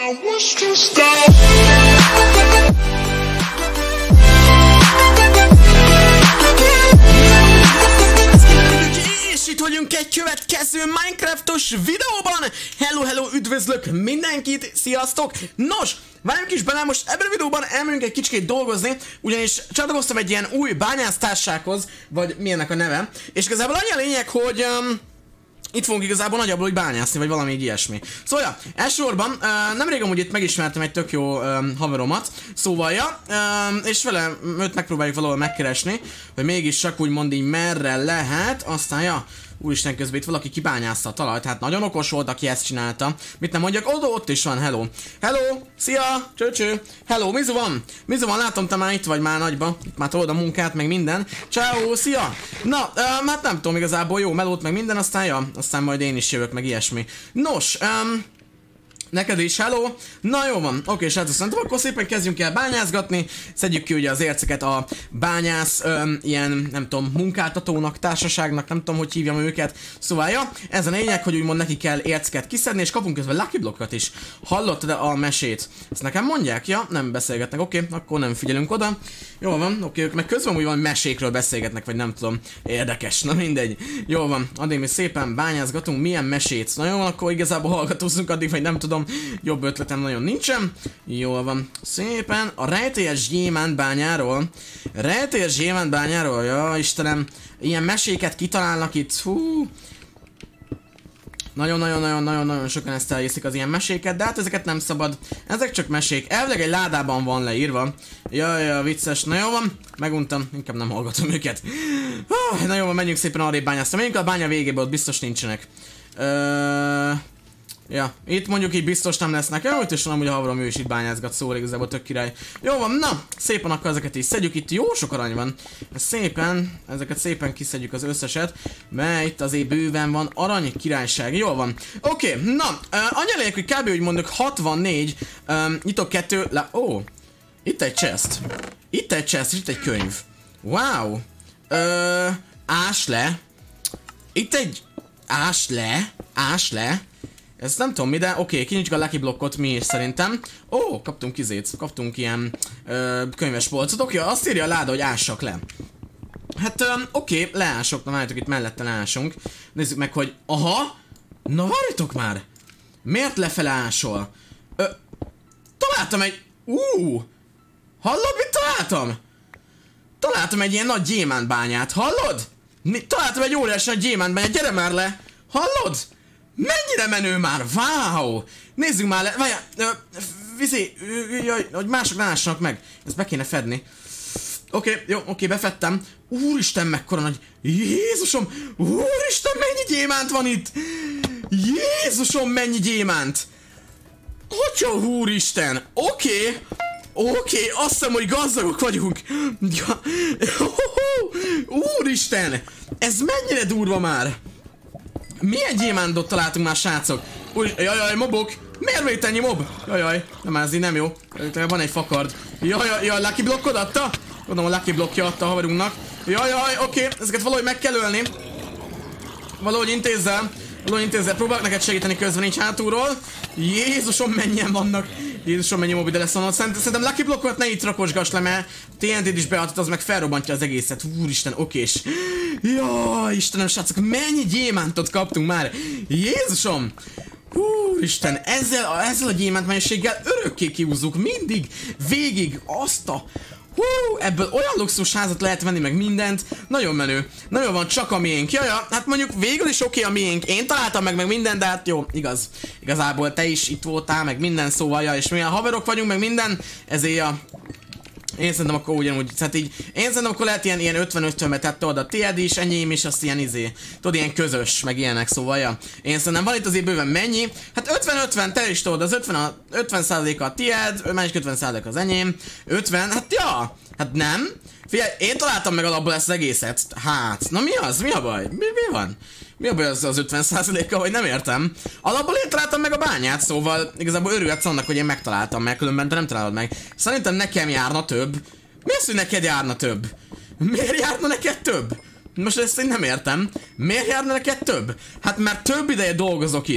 És itt vagyunk egy következő Minecraftos videóban. Hello, üdvözlök mindenkit, sziasztok! Nos, várjunk is bele, most ebben a videóban elmegyünk egy kicsit dolgozni, ugyanis csatlakoztam egy ilyen új bányásztársághoz, vagy milyennek a neve, és igazából annyi a lényeg, hogy itt fogunk igazából nagyjából úgy bányászni, vagy valami így ilyesmi. Szóval, ja, elsősorban nemrég amúgy itt megismertem egy tök jó haveromat, szóval, ja, és vele őt megpróbáljuk valahol megkeresni, hogy mégis csak úgymond így merre lehet, aztán, ja, úristen, közben itt valaki kibányázta a talajt, hát nagyon okos volt, aki ezt csinálta. Mit nem mondjak, ott is van, hello. Hello, szia, cső. Hello, mizu van, látom, te már itt vagy már nagyba, itt már tolod a munkát, meg minden. Ciao, szia. Na, hát nem tudom igazából, jó, melót meg minden, aztán ja, aztán majd én is jövök, meg ilyesmi. Nos, neked is, hello! Na jó van, oké, srácok, szerintem akkor szépen kezdjünk el bányázgatni. Szedjük ki ugye az érceket a bányász, ilyen, nem tudom, munkáltatónak, társaságnak, nem tudom, hogy hívjam őket. Szóval, ja, ez a lényeg, hogy úgymond neki kell érceket kiszedni, és kapunk közben lucky blokkokat is. Hallottad a mesét? Ezt nekem mondják? Ja, nem beszélgetnek, oké, akkor nem figyelünk oda. Jó van, oké, ők meg közben úgy van mesékről beszélgetnek, vagy nem tudom, érdekes, na mindegy. Jó van, addig mi szépen bányázgatunk, milyen mesét? Na jó van, akkor igazából hallgatózunk addig, vagy nem tudom. Jobb ötletem nagyon nincsen. Jól van. Szépen a rejtélyes gyémánt bányáról. Ja Istenem. Ilyen meséket kitalálnak itt. Hú. Nagyon sokan ezt elhiszik az ilyen meséket, de hát ezeket nem szabad. Ezek csak mesék. Elvileg egy ládában van leírva. Ja, vicces. Na jó van. Meguntam. Inkább nem hallgatom őket. Na jó van, menjünk szépen arrébb bányászni. Menjünk a bánya végébe, ott biztos nincsenek. Ja, itt mondjuk így biztos nem lesznek. Jó, itt is van, amúgy a havarom, ő is itt bányázgat, szóval igazából tök király. Jó van, na, szépen akkor ezeket is szedjük, itt jó sok arany van. Ezeket szépen kiszedjük az összeset, mert itt azért bőven van arany királyság. Jó van. Oké, na, annyi lényeg, hogy kb. Úgy mondok 64, nyitok 2, itt egy chest. Itt egy könyv. Wow. Ás le. Itt egy ás le. Ezt nem tudom mi, de oké, kinyitjuk a lucky blokkot mi is szerintem. Kaptunk ilyen könyves polcot. Oké, azt írja a láda, hogy ássak le. Hát oké, leások, na várjátok, itt mellette leásunk. Nézzük meg, hogy aha, na várjatok már. Miért lefele ásol? Találtam egy, hallod, mit találtam? Találtam egy ilyen nagy gyémántbányát, hallod? Találtam egy óriási nagy gyémántbányát, gyere már le. Hallod? Mennyire menő már, wow! Nézzük már le, várjál, jaj, hogy mások ne ássanak meg. Ezt be kéne fedni. Oké, befedtem. Úristen, mekkora nagy, Jézusom, úristen, mennyi gyémánt van itt! Jézusom, mennyi gyémánt! Atya úristen, oké, azt hiszem, hogy gazdagok vagyunk. Úristen, ez mennyire durva már! Milyen gyémántot találtunk már, srácok? Jaj, mobok! Miért van itt ennyi mob? Jaj, nem, ez így nem jó. Van egy fakard. Jaj, lucky blokkod adta? Gondolom, a lucky blokkja adta a haverunknak. Jaj, oké, ezeket valahogy meg kell ölni. Valahogy intézzel. Próbálok neked segíteni közben így hátulról. Jézusom, mennyien vannak. Jézusom, mennyi mob ide lesz onnan. Szerintem lucky blokkot ne itt rakosgass le, mert TNT-t is beadhat, az meg felrobbantja az egészet. Úristen, okés. Jaj, Istenem, srácok, mennyi gyémántot kaptunk már. Jézusom. Úristen, ezzel a gyémánt mennyiséggel örökké kiúzzuk mindig, végig azt a... ebből olyan luxus házat lehet venni, meg mindent. Nagyon menő. Nagyon van, csak a miénk. Jaja, hát mondjuk végül is oké a miénk. Én találtam meg minden, de hát jó, igaz. Igazából te is itt voltál, meg minden, szóval, ja, és milyen haverok vagyunk, meg minden. Ezért a... Én szerintem akkor ugyanúgy, hát így, én szerintem akkor lehet ilyen 50-50-be, tehát tudod, a tiéd is, enyém is, azt ilyen tudod, ilyen közös, meg ilyenek, szóval, ja. Én szerintem van itt azért bőven mennyi, hát 50-50, te is tudod, az 50% a tiéd, másik 50% az enyém, 50, hát ja, hát nem. Figyelj, én találtam meg alapból ezt az egészet, hát, na mi az, mi a baj, mi van? Mi a baj az 50%-a, vagy nem értem? Alapból én találtam meg a bányát, szóval igazából örülhetsz annak, hogy én megtaláltam meg, különben te nem találod meg. Szerintem nekem járna több. Mi az, hogy neked járna több? Miért járna neked több? Most ezt én nem értem. Miért járna neked több? Hát mert több ideje dolgozok itt.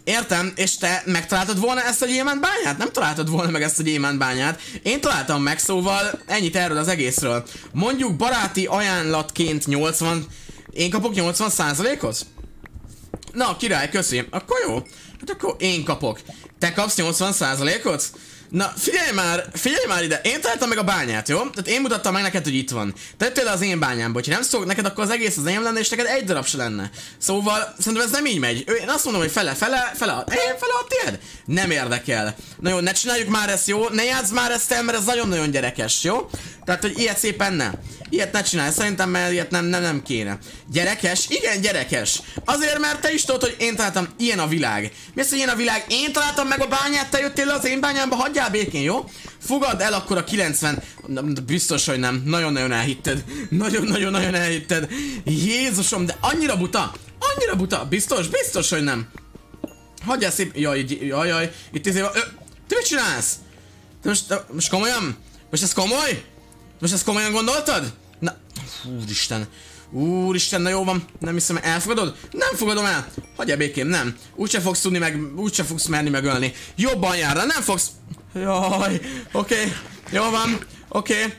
Értem, és te megtaláltad volna ezt a gyémántbányát? Nem találtad volna meg ezt a gyémántbányát. Én találtam meg, szóval ennyit erről az egészről. Mondjuk baráti ajánlatként 80... Én kapok 80%-ot? Na, király, köszi. Akkor jó. Hát akkor én kapok. Te kapsz 80%-ot? Na, figyelj már ide, én találtam meg a bányát, jó? Tehát én mutattam meg neked, hogy itt van. Te jöttél az én bányámba, hogyha nem szólok neked, akkor az egész az enyém lenne, és neked egy darab se lenne. Szóval, szerintem ez nem így megy. Én azt mondom, hogy fele a tiéd. Nem érdekel. Na jó, ne csináljuk már ezt, jó? Ne játsz már ezt el, mert ez nagyon-nagyon gyerekes, jó? Tehát, hogy ilyet szépen ne. Ilyet ne csinálj, szerintem, mert ilyet nem kéne. Gyerekes? Igen, gyerekes. Azért, mert te is tudod, hogy én találtam, ilyen a világ. Mi az, hogy ilyen a világ? Én találtam meg a bányát, te jöttél le az én bányámba, hagyjál békén, jó? Fogadd el akkor a 90... Biztos, hogy nem. Nagyon-nagyon elhitted. Nagyon-nagyon elhitted. Jézusom, de annyira buta. Annyira buta. Biztos, hogy nem. Hagyjál szép... Jaj. Itt te mit csinálsz? Most komolyan? Most ez komoly? Most ezt komolyan gondoltad? Na, úristen, na jó van. Nem hiszem, elfogadod? Nem fogadom el. Hagyjál békén, nem. Úgyse fogsz tudni úgyse fogsz merni megölni. Jobban járra, nem fogsz... Jaj, oké. Jó van, oké.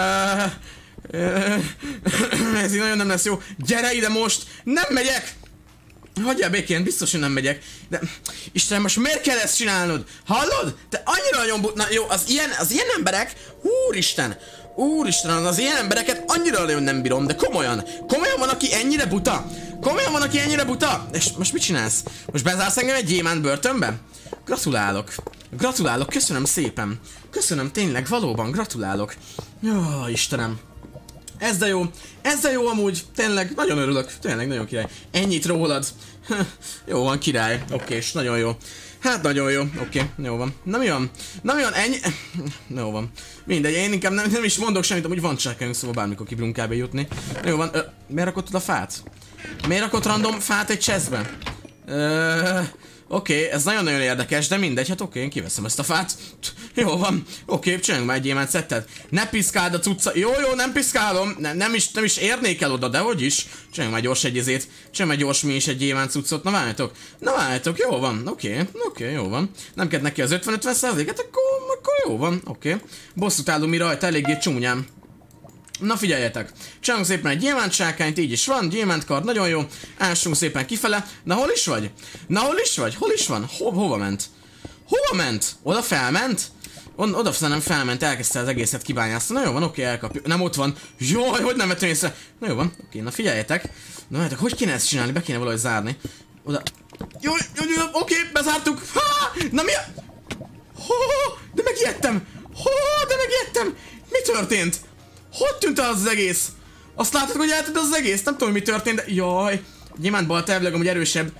Ez így nagyon nem lesz jó. Gyere ide most! Nem megyek! Hagyjál békén, biztos, hogy nem megyek. De... Istenem, most miért kell ezt csinálnod? Hallod? Te annyira nagyon na jó, az ilyen emberek... Úristen, az ilyen embereket annyira nagyon nem bírom, de komolyan van, aki ennyire buta? És most mit csinálsz? Most bezársz engem egy gyémánt börtönbe? Gratulálok, köszönöm szépen. Köszönöm, tényleg, valóban, gratulálok. Jó, Istenem. Ez de jó amúgy, tényleg, nagyon örülök, tényleg nagyon király. Ennyit rólad. Jó van, király, oké, és nagyon jó. Hát nagyon jó, oké, jó van. Na mi van, ennyi? Jó van. Mindegy, én inkább nem is mondok semmit, amúgy van csákányunk, szóval bármikor ki tudunk kb. Jutni. Jó van, miért rakottad a fát? Miért rakott random fát egy chestbe? Oké, ez nagyon-nagyon érdekes, de mindegy, hát oké, én kiveszem ezt a fát. Jó van, oké, csináljunk már egy gyémánt szettet. Ne piszkáld a cucca. Jó, nem piszkálom. Nem is érnék el oda, de hogy is. Csináljunk már gyors egy izét. Csináljunk már gyors mi is egy gyémánt cuccot. Na várjátok, jó van. Oké, jó van. Nem kell neki az 50-50%-et, akkor jó van, oké. Bosszút állunk mi rajta, eléggé csúnyám. Na figyeljetek, csinálunk szépen egy gyémántsákányt, így is van, gyémántkard, nagyon jó. Ássunk szépen kifele. Na hol is vagy? Hol is van? Hova ment? Oda felment? Oda nem felment, elkezdte az egészet kibányásztani. Na jó van, oké, elkapjuk. Nem ott van. Jaj, hogy nem vettem észre. Na jó van, oké, na figyeljetek. Na hát, hogy kéne ezt csinálni? Be kéne valahogy zárni. Oda. Jó, oké, bezártuk. Na mi a... De megijedtem. Mi történt? Hogy tűnt el az egész? Azt látod, hogy eltűnt az egész? Nem tudom, mi történt, de... Jaj. Gyémántbalt elvileg amúgy erősebb.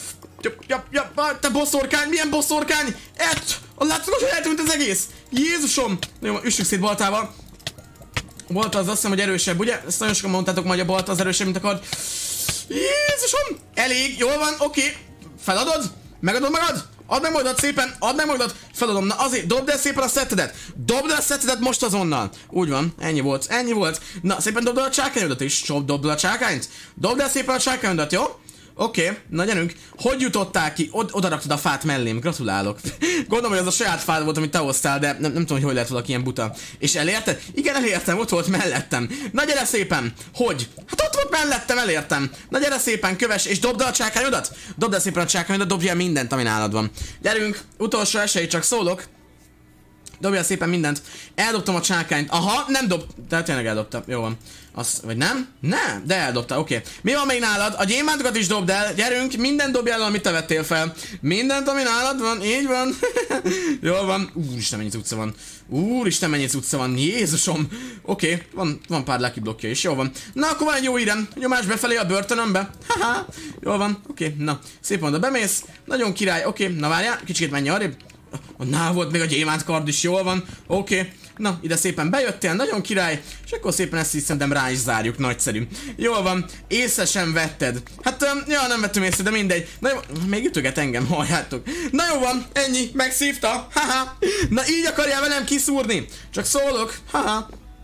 Te boszorkány, milyen boszorkány? Látod, hogy eltűnt az egész? Jézusom! Jó, üssük szét baltával. A balta az azt hiszem, hogy erősebb, ugye? Ezt nagyon sokan mondtátok majd, hogy a balta az erősebb, mint a kard. Jézusom! Elég, jól van, oké. Feladod? Megadod? Add meg magadat, feladom, na azért, dobd el szépen a szettedet most azonnal. Úgy van, ennyi volt. Na, szépen dobd el a csákányodat is, dobd el a csákányt. Dobd el szépen a csákányodat, jó? Oké, na gyerünk. Hogy jutottál ki? Oda raktad a fát mellém, gratulálok. Gondolom, hogy az a saját fád volt, amit te hoztál, de nem tudom, hogy lehet valaki ilyen buta. És elérted? Igen, elértem, ott volt mellettem. Na gyere szépen! Hogy? Hát ott volt mellettem, elértem. Na gyere szépen, kövess, és dobd el a csákányodat. Dobd el szépen a csákányodat, dobj el mindent, ami nálad van. Gyerünk, utolsó esély, csak szólok. Dobja szépen mindent. Eldobtam a csákányt. Aha, nem tehát tényleg eldobtam. Jó van. Vagy nem? Nem, de eldobta, oké. Mi van még nálad? A gyémántokat is dobd el. Gyerünk, mindent dobj el, amit te vettél fel. Mindent, ami nálad van, így van. Jól van. Úristen, mennyi cucca van. Jézusom. Oké, van pár lucky blokkja is, jó van. Na, akkor van egy jó hírem. Nyomás befelé a börtönömbe. Haha. Jól van, oké, na. Szépen oda bemész. Nagyon király, oké. Na várjál, kicsit menj arrébb. Nál volt még a gyémántkard is, jól van. Oké. Na, ide szépen bejöttél, nagyon király, és akkor szépen ezt is szerintem rá is zárjuk, nagyszerű. Jól van, észre sem vetted. Hát, nem vettem észre, de mindegy. Na jó, még ütöget engem, halljátok. Na jó van, ennyi, megszívta, haha. Na így akarjál velem kiszúrni, csak szólok, haha.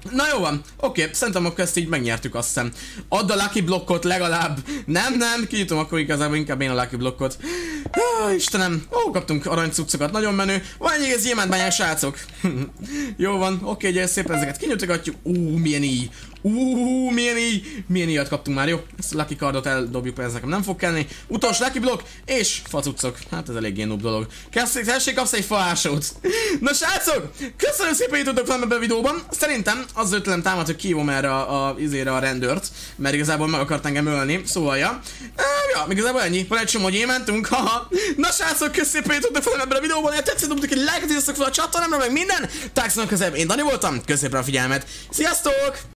Na jó van, oké, szerintem akkor ezt így megnyertük, azt hiszem. Add a Lucky blokkot legalább. Nem, kinyitom akkor igazából inkább én a Lucky blokkot. Istenem, kaptunk aranycuccokat, nagyon menő. Van egy ez gyémántbányák, srácok. Jó van, oké, gyere szépen ezeket kinyitogatjuk. Milyen így. Milyen íjat kaptunk már, jó? Ezt a Lucky cardot eldobjuk, ez nekem nem fog kelleni. Utolsó Lucky block, és facuccok. Hát ez eléggé noob dolog. Tessék, kapsz egy faásót. Na srácok, köszönöm szépen, hogy tudtok fel ebben a videóban. Szerintem az ötlem támad, hogy kihívom erre a rendőrt, mert igazából meg akart engem ölni, szóval ja, igazából ennyi, van egy csomó gyémántunk, haha. Na srácok, köszönöm szépen, hogy tudtok fel ebben a videóban, ha tetszett, dobtok egy like-et, írjatok fel a csatornámra, meg minden. Találkozunk közelebb, én Dani voltam, köszönöm szépen a figyelmet, sziasztok!